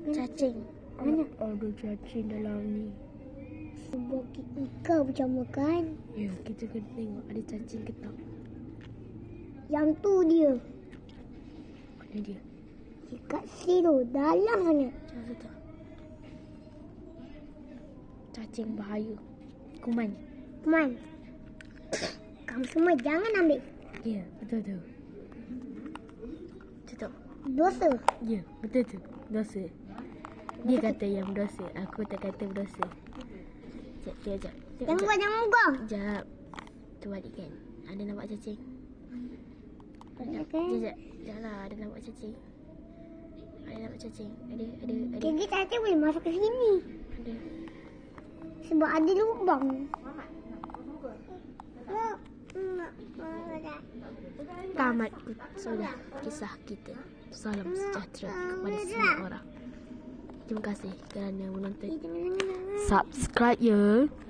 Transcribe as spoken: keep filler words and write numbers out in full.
Cacing. Mana? Ada cacing dalam ni. Sebuah ikan bersama kan? Ya, kita kena tengok ada cacing ke tak. Yang tu dia. Mana dia? Dekat situ, dalam sana. Macam tu. Cacing bahaya. Kuman. Kuman. Kamu semua jangan ambil. Ya, betul tu. Macam tu. Dosa. Ya, betul tu. Dosa. Dia kata yang berdosa. Aku tak kata berdosa. Sekejap, sekejap. Jangan buat, jangan buat. Sekejap. Tu balik kan. Ada nampak cacing. Okay. Sekejap, sekejap. Sekejap lah. Ada nampak cacing. Ada nampak cacing. Ada, ada, ada. Jadi cacing boleh masuk ke sini. Ada. Sebab ada lubang. Tamat sudah kisah kita. Salam sejahtera kepada semua orang. Terima kasih kerana menonton. Subscribe ya.